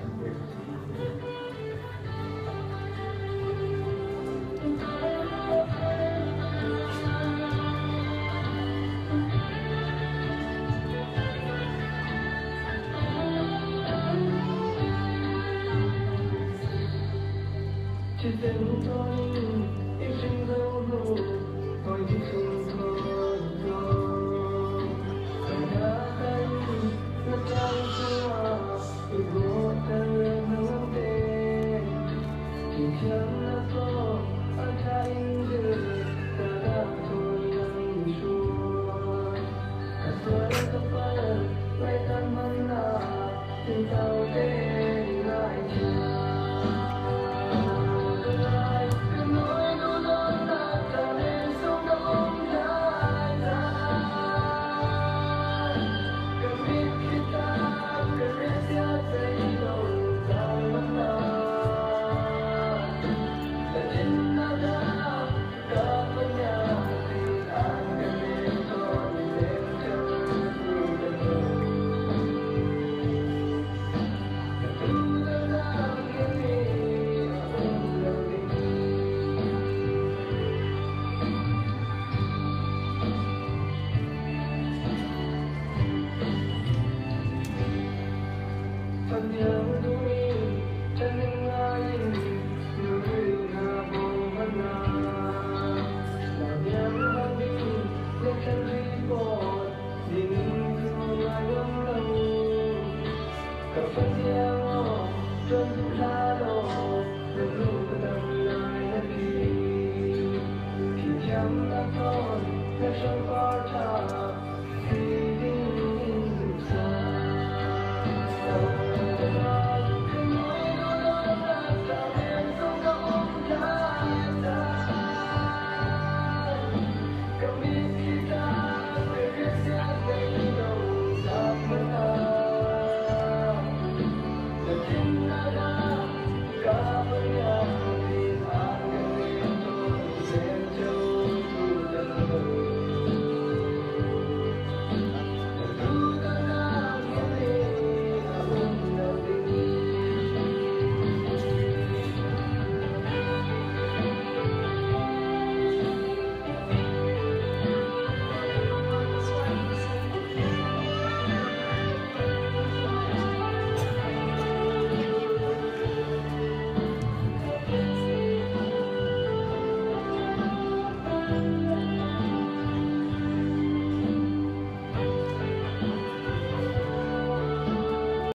Chỉ dừng thôi, im trên dấu đủ, thôi thì dừng thôi. Hãy đã thấy, ngất trong xưa, vì vô thân hướng đến. Chỉ chẳng là có, anh thấy được, ta đã thôi nắng chua. Hãy tôi có phần, lại tan măng nạ, tình tao đến lại chưa.